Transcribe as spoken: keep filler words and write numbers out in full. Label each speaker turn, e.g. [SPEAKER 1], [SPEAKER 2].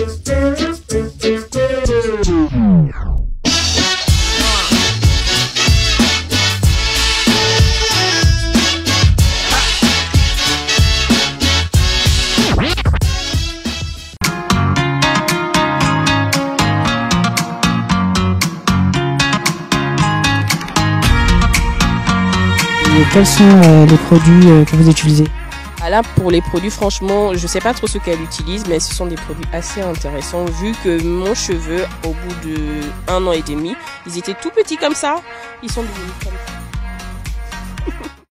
[SPEAKER 1] Et quels sont euh, les produits euh, que vous utilisez?
[SPEAKER 2] Ah là, pour les produits, franchement, je sais pas trop ce qu'elle utilise, mais ce sont des produits assez intéressants vu que mon cheveu, au bout de un an et demi, ils étaient tout petits comme ça, ils sont devenus comme ça.